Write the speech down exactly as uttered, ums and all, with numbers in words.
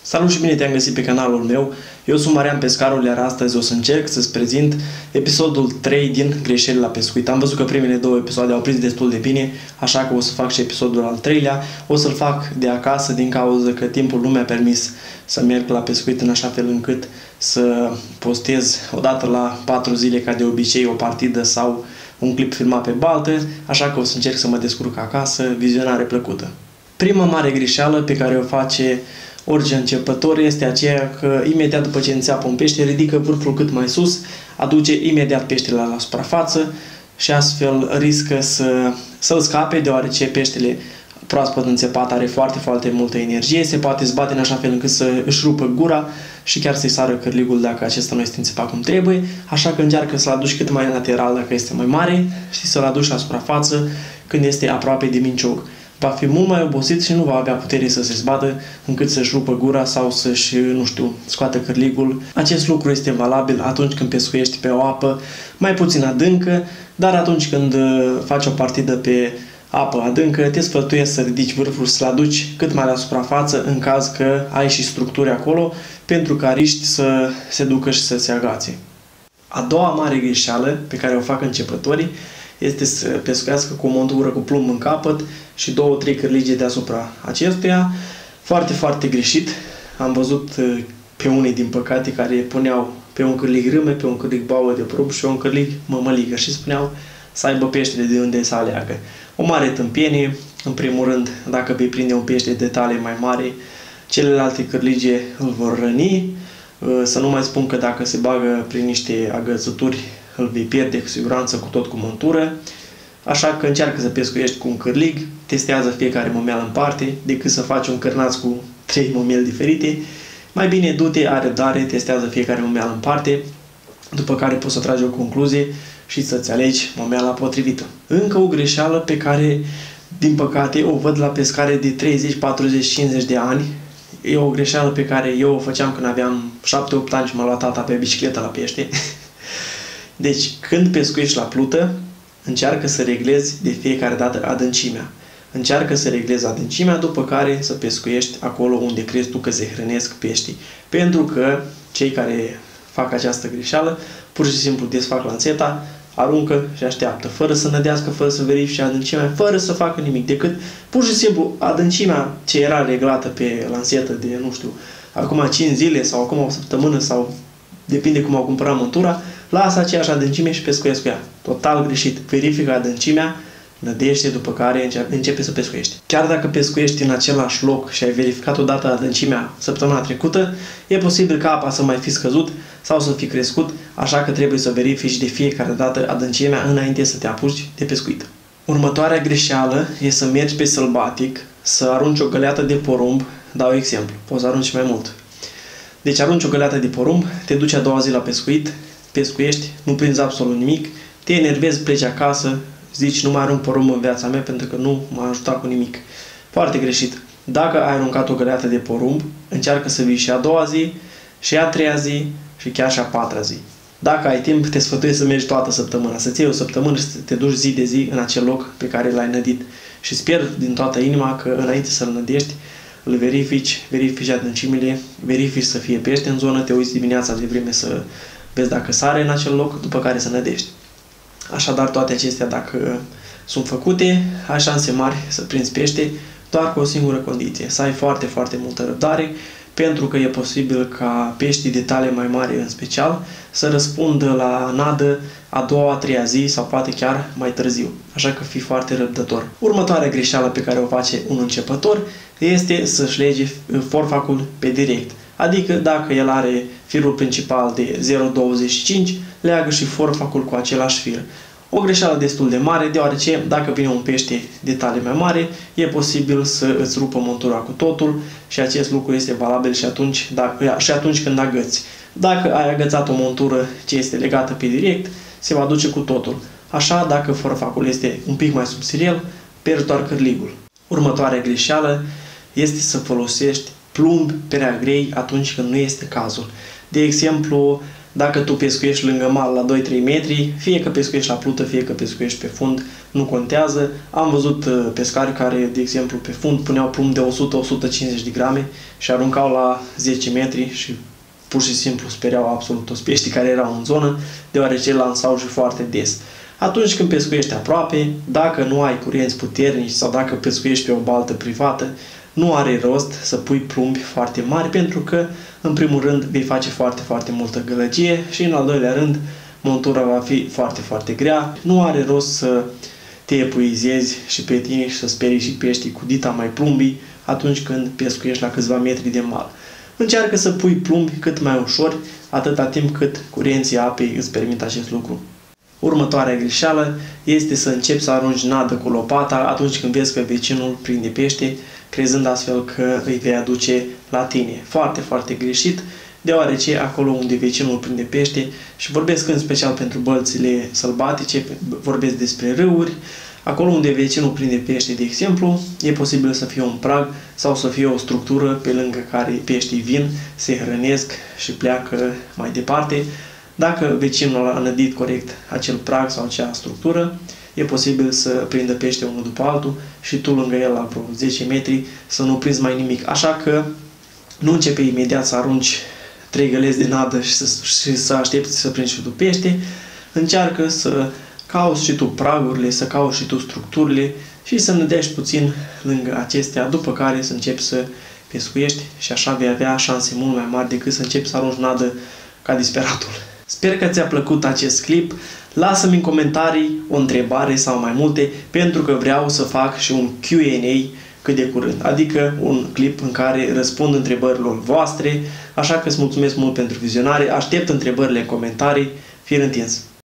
Salut și bine te-am găsit pe canalul meu. Eu sunt Marian Pescarul, iar astăzi o să încerc să-ți prezint episodul trei din greșelile la pescuit. Am văzut că primele două episoade au prins destul de bine, așa că o să fac și episodul al treilea. O să-l fac de acasă din cauza că timpul nu mi-a permis să merg la pescuit în așa fel încât să postez odată la patru zile ca de obicei o partidă sau un clip filmat pe baltă, așa că o să încerc să mă descurc acasă. Vizionare plăcută! Prima mare greșeală pe care o face orice începător este aceea că imediat după ce înțeapă un pește, ridică vârful cât mai sus, aduce imediat peștele la suprafață și astfel riscă să, să-l scape, deoarece peștele proaspăt înțepat are foarte, foarte multă energie, se poate zbate în așa fel încât să își rupă gura și chiar să-i sară cârligul dacă acesta nu este înțepat cum trebuie, așa că încearcă să-l aduci cât mai lateral dacă este mai mare și să-l aduci la suprafață când este aproape de minciog. Va fi mult mai obosit și nu va avea putere să se zbată încât să-și rupă gura sau să-și, nu știu, scoată cârligul. Acest lucru este valabil atunci când pescuiești pe o apă mai puțin adâncă, dar atunci când faci o partidă pe apă adâncă, te sfătuiesc să ridici vârful, să-l aduci cât mai la suprafață în caz că ai și structuri acolo, pentru că riști să se ducă și să se agațe. A doua mare greșeală pe care o fac începătorii este să pescuiască cu o montură cu plumb în capăt și două, trei cârlige deasupra acestuia. Foarte, foarte greșit. Am văzut pe unii, din păcate, care puneau pe un cârlig râme, pe un cârlig boabă de porumb și pe un cârlig mămăligă și spuneau să aibă peștele de unde să aleagă. O mare tâmpenie. În primul rând, dacă vei prinde un pește de tale mai mare, celelalte cârlige îl vor răni. Să nu mai spun că dacă se bagă prin niște agățături, îl vei pierde cu siguranță, cu tot cu montură. Așa că încearcă să pescuiești cu un cârlig, testează fiecare momeală în parte, decât să faci un cârnaț cu trei momieli diferite. Mai bine du-te, ai răbdare, testează fiecare momeală în parte, după care poți să tragi o concluzie și să-ți alegi momeala potrivită. Încă o greșeală pe care, din păcate, o văd la pescare de treizeci, patruzeci, cincizeci de ani. E o greșeală pe care eu o făceam când aveam șapte opt ani și m-a luat tata pe bicicletă la pește. Deci, când pescuiești la plută, încearcă să reglezi de fiecare dată adâncimea. Încearcă să reglezi adâncimea, după care să pescuiești acolo unde crezi tu că se hrănesc peștii. Pentru că cei care fac această greșeală, pur și simplu desfac lanțeta, aruncă și așteaptă, fără să nădească, fără să verifice adâncimea, fără să facă nimic, decât pur și simplu adâncimea ce era reglată pe lanțetă de, nu știu, acum cinci zile sau acum o săptămână sau depinde cum au cumpărat montura, lasă aceeași adâncime și pescuiesc cu ea. Total greșit. Verifică adâncimea, nădește, după care începe, începe să pescuiești. Chiar dacă pescuiești în același loc și ai verificat odată adâncimea săptămâna trecută, e posibil ca apa să mai fi scăzut sau să fi crescut, așa că trebuie să verifici de fiecare dată adâncimea înainte să te apuci de pescuit. Următoarea greșeală e să mergi pe sălbatic, să arunci o găleată de porumb. Dau exemplu, poți să arunci mai mult. Deci arunci o găleată de porumb, te duci a doua zi la pescuit, pescuiești, nu prinzi absolut nimic, te enervezi, pleci acasă, zici nu mai arunc porumb în viața mea pentru că nu m-a ajutat cu nimic. Foarte greșit. Dacă ai aruncat o găleată de porumb, încearcă să vii și a doua zi, și a treia zi, și chiar și a patra zi. Dacă ai timp, te sfătuiesc să mergi toată săptămâna, să-ți iei o săptămână și să te duci zi de zi în acel loc pe care l-ai nădit. Și sper din toată inima că înainte să-l nădești, îl verifici, verifici adâncimile, verifici să fie pește în zonă, te uiți dimineața de vreme să vezi dacă sare în acel loc, după care să nădești. Așadar, toate acestea, dacă sunt făcute, ai șanse mari să prinzi pește, doar cu o singură condiție, să ai foarte, foarte multă răbdare, pentru că e posibil ca peștii de tale mai mari în special să răspundă la nadă a doua, a treia zi sau poate chiar mai târziu. Așa că fii foarte răbdător. Următoarea greșeală pe care o face un începător este să-și lege forfacul pe direct. Adică dacă el are firul principal de zero virgulă douăzeci și cinci, leagă și forfacul cu același fir. O greșeală destul de mare, deoarece dacă vine un pește de tale mai mare, e posibil să îți rupă montura cu totul și acest lucru este valabil și atunci, dacă, și atunci când agăți. Dacă ai agățat o montură ce este legată pe direct, se va duce cu totul. Așa, dacă forfacul este un pic mai subțirel, pierzi doar cârligul. Următoarea greșeală este să folosești plumbi prea grei atunci când nu este cazul. De exemplu, dacă tu pescuiești lângă mal la doi trei metri, fie că pescuiești la plută, fie că pescuiești pe fund, nu contează. Am văzut pescari care, de exemplu, pe fund puneau plumb de o sută la o sută cincizeci de grame și aruncau la zece metri și pur și simplu speriau absolut toți peștii care erau în zonă, deoarece lansau și foarte des. Atunci când pescuiești aproape, dacă nu ai curenți puternici sau dacă pescuiești pe o baltă privată, nu are rost să pui plumbi foarte mari, pentru că, în primul rând, vei face foarte, foarte multă gălăgie și, în al doilea rând, montura va fi foarte, foarte grea. Nu are rost să te epuizezi și pe tine și să sperii și peștii cu dita mai plumbii atunci când pescuiești la câțiva metri de mal. Încearcă să pui plumbi cât mai ușor, atâta timp cât curenții apei îți permit acest lucru. Următoarea greșeală este să începi să arunci nadă cu lopata atunci când vezi că vecinul prinde pește, crezând astfel că îi vei aduce la tine. Foarte, foarte greșit, deoarece acolo unde vecinul prinde pește, și vorbesc în special pentru bălțile sălbatice, vorbesc despre râuri, acolo unde vecinul prinde pește, de exemplu, e posibil să fie un prag sau să fie o structură pe lângă care peștii vin, se hrănesc și pleacă mai departe. Dacă vecinul a nădit corect acel prag sau acea structură, e posibil să prindă pește unul după altul și tu lângă el la vreo zece metri să nu prinzi mai nimic. Așa că nu începe imediat să arunci trei găleți de nadă și să, și să aștepți să prinzi și tu pește. Încearcă să cauți și tu pragurile, să cauți și tu structurile și să nădești puțin lângă acestea, după care să începi să pescuiești și așa vei avea șanse mult mai mari decât să începi să arunci nadă ca disperatul. Sper că ți-a plăcut acest clip. Lasă-mi în comentarii o întrebare sau mai multe, pentru că vreau să fac și un Q and A cât de curând, adică un clip în care răspund întrebărilor voastre, așa că îți mulțumesc mult pentru vizionare, aștept întrebările în comentarii, fir întins!